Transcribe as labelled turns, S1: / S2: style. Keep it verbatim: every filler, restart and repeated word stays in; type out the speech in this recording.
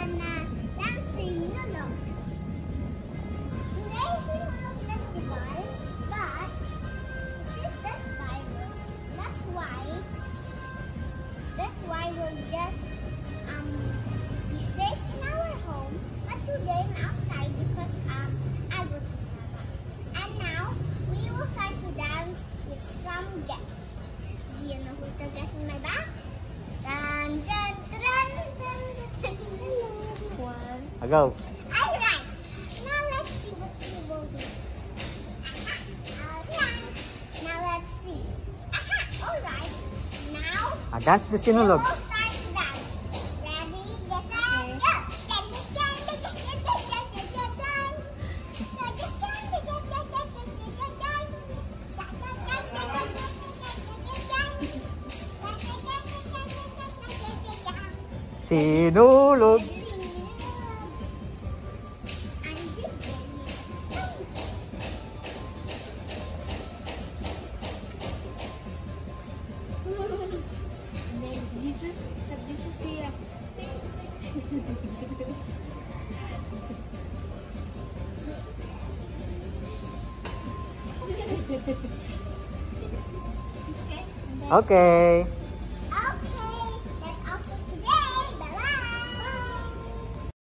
S1: and uh, dancing Nulog. Today is Nulog festival, but since there's virus, that's why that's why we'll just um be safe in our home. But today I'm outside because um I go to Starbucks. And now we will start to dance with some guests. Do you know who's the guest in my back? Dun, dun, dun, dun, dun, dun, dun. One.
S2: I go.
S1: Alright. Now let's see what we will do. Aha. Alright. Now let's see. Aha. Alright. Now
S2: Ah, dance the
S1: we will
S2: sinulog.
S1: start to dance. Ready, get set, go! Dun, dun, dun, dun, dun, dun, dun, dun, dun, dun, dun. Dun, dun, dun, dun, dun, dun, dun, dun, dun, dun, dun. Dun, dun, dun, dun, dun, dun, dun, dun, dun, dun. Dun, dun, dun, dun, dun, dun, dun, dun, dun.
S2: Sinulog.
S3: Jesus, have Jesus here.
S2: Okay.